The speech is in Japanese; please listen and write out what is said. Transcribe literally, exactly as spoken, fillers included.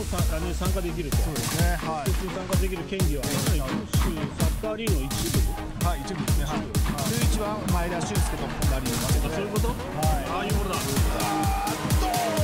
さあの参加できると。 そうですね。はい。 一つに参加できる権利は九州サッカーリーグの一部。 はい、一部ですね。はい。じゅういちばん前田俊介と本田リーグ。 あ、そういうこと？はい。ああいうものだ。